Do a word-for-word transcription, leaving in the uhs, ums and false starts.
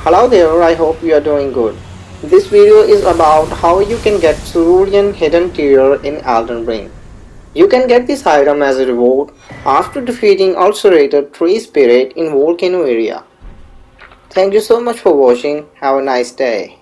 Hello there, I hope you are doing good. This video is about how you can get Cerulean hidden tier in Elden Ring. You can get this item as a reward after defeating Ulcerated Tree Spirit in Volcano area. Thank you so much for watching. Have a nice day.